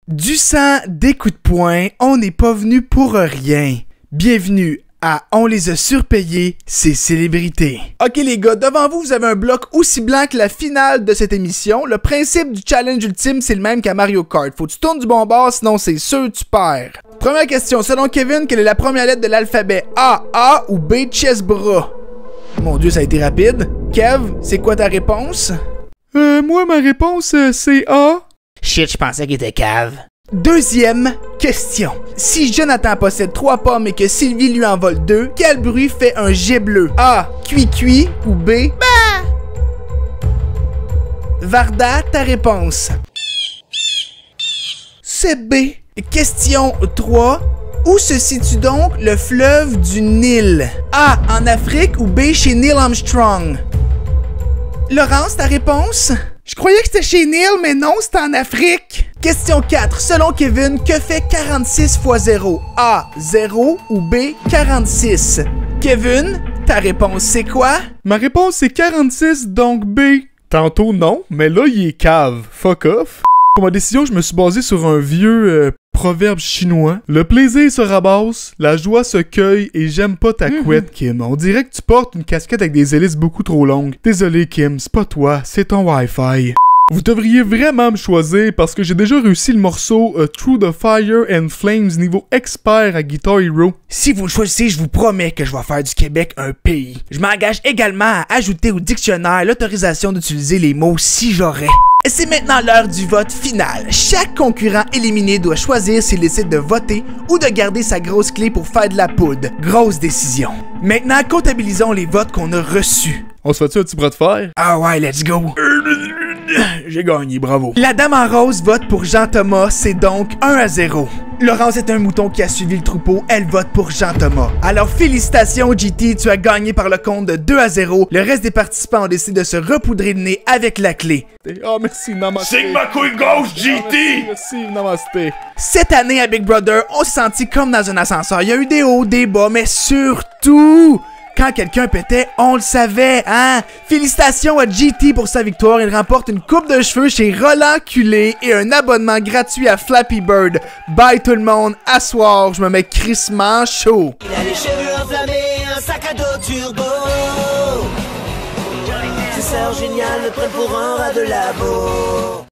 Du sang, des coups de poing, on n'est pas venu pour rien. Bienvenue à On les a surpayés, ces célébrités. Ok les gars, devant vous, vous avez un bloc aussi blanc que la finale de cette émission. Le principe du challenge ultime, c'est le même qu'à Mario Kart. Faut que tu tournes du bon bord, sinon c'est sûr tu perds. Première question, selon Kevin, quelle est la première lettre de l'alphabet? A ou B, chest bras? Mon Dieu, ça a été rapide. Kev, c'est quoi ta réponse? Moi, ma réponse, c'est A. Shit, je pensais qu'il était cave. Deuxième question. Si Jonathan possède 3 pommes et que Sylvie lui en vole 2, quel bruit fait un jet bleu? A. Cuit ou B. Bah! Varda, ta réponse. C'est B. Question 3. Où se situe donc le fleuve du Nil? A. En Afrique ou B. Chez Neil Armstrong? Laurence, ta réponse? Je croyais que c'était chez Neil, mais non, c'est en Afrique. Question 4. Selon Kevin, que fait 46 fois 0? A. 0 ou B. 46? Kevin, ta réponse c'est quoi? Ma réponse, c'est 46, donc B. Tantôt, non, mais là, il est cave. Fuck off. Pour ma décision, je me suis basé sur un vieux proverbe chinois. Le plaisir se ramasse, la joie se cueille et j'aime pas ta couette, Kim. On dirait que tu portes une casquette avec des hélices beaucoup trop longues. Désolé, Kim, c'est pas toi, c'est ton Wi-Fi. Vous devriez vraiment me choisir parce que j'ai déjà réussi le morceau Through the Fire and Flames niveau expert à Guitar Hero. Si vous le choisissez, je vous promets que je vais faire du Québec un pays. Je m'engage également à ajouter au dictionnaire l'autorisation d'utiliser les mots si j'aurais. C'est maintenant l'heure du vote final. Chaque concurrent éliminé doit choisir s'il décide de voter ou de garder sa grosse clé pour faire de la poudre. Grosse décision. Maintenant, comptabilisons les votes qu'on a reçus. On se fait-tu un petit bras de fer? Ah ouais, let's go. J'ai gagné, bravo. La dame en rose vote pour Jean-Thomas, c'est donc 1-0. Laurence est un mouton qui a suivi le troupeau, elle vote pour Jean-Thomas. Alors félicitations GT, tu as gagné par le compte de 2-0. Le reste des participants ont décidé de se repoudrer le nez avec la clé. Oh merci, namasté. Sigma couille gauche, GT! Merci, namasté. Cette année à Big Brother, on s'est senti comme dans un ascenseur. Il y a eu des hauts, des bas, mais surtout... quand quelqu'un pétait, on le savait, hein? Félicitations à GT pour sa victoire. Il remporte une coupe de cheveux chez Roland Culé et un abonnement gratuit à Flappy Bird. Bye tout le monde, à soir, je me mets crissement chaud. Il a les cheveux enflammés, un sac à dos turbo. Ses sœurs géniales le prennent pour un rat de labo.